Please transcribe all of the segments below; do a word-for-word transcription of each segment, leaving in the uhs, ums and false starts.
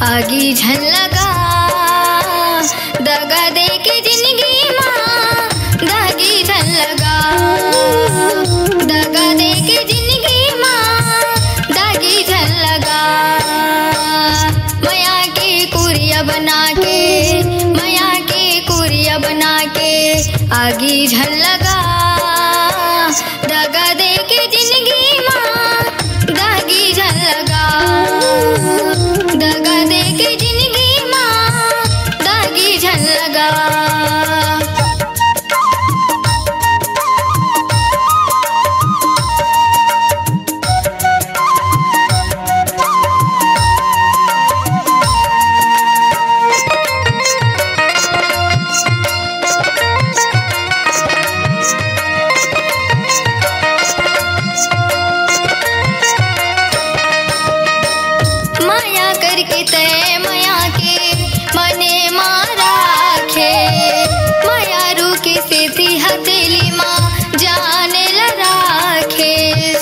आगी झल लगा दगा दे के जिंदगी माँ दागी झल लगा दगा दे के जिंदगी माँ दागी झल लगा माया के कुरिया बना के माया के कुरिया बना के आगी झल लगा दगा दे के जिंदगी माँ दागी झल लगा दगा दे के जिंदगी माँ दागी झल लगा। माया करके तय माया के मने मारा खे माया रूके से थी हथेली माँ जाने लड़ा खे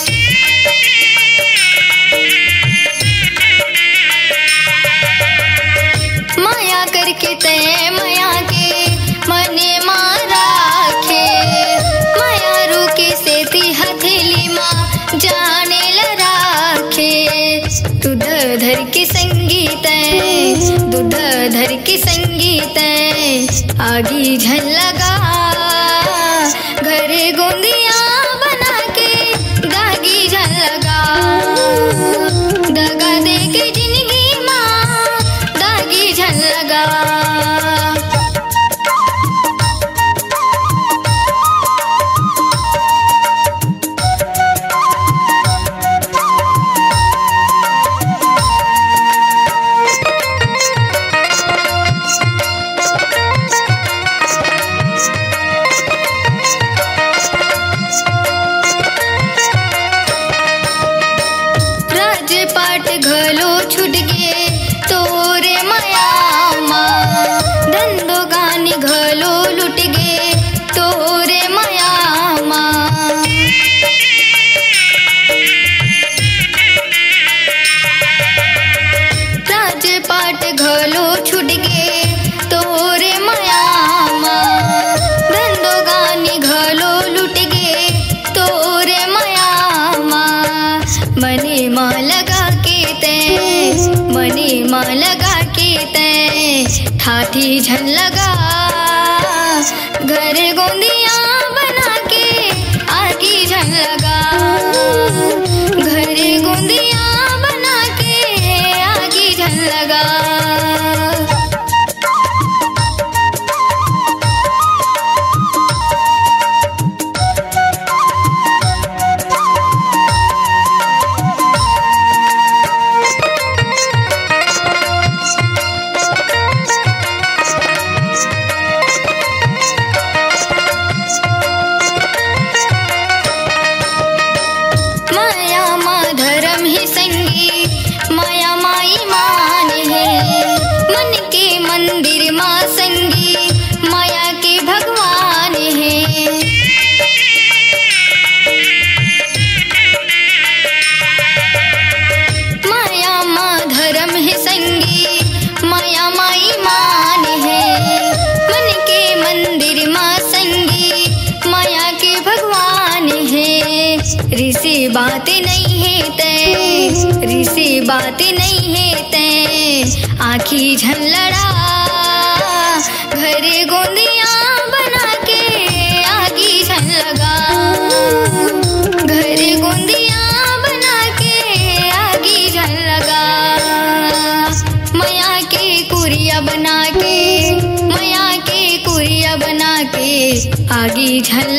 माया करके तय माया के मने मारा खे माया रूके से थी हथेली माँ जाने लड़ा खे दूध धर के संगीत दूध धर के संगीत आगी झल लगा घरे गोंदिया बना के दागी झल लगा दगा दे के जिंदगी माँ दागी झल लगा। पाट घलो छुट गे तोरे माया माँ धंधो गानी घलो लुट गे तोरे माया माँ राज पाट घलो छुट गे तोरे माया माँ धंधो गानी घलो लुट गे तोरे माया माँ मने माँ लगा के तैं मने माँ लगा के तैं ठाठी झल लगा घर गोंदिया बना के आगी झल लगा घर गोंदिया बना के आगी झल लगा। माया माँ धर्म ही संगी माया माई मान है मन के मंदिर माँ संगी माया के भगवान है माया माँ धर्म ही संगी माया माई मान है मन के मंदिर माँ संगी माया के भगवान है ऋषि बातें नहीं है तैं ऋषि बातें नहीं है तैं आँखी झल लड़ा घरे गोंदिया बना के आगी झल लगा घरे गोंदिया बना के आगी झल लगा माया के कुरिया बना के माया के कुरिया बना के आगी झल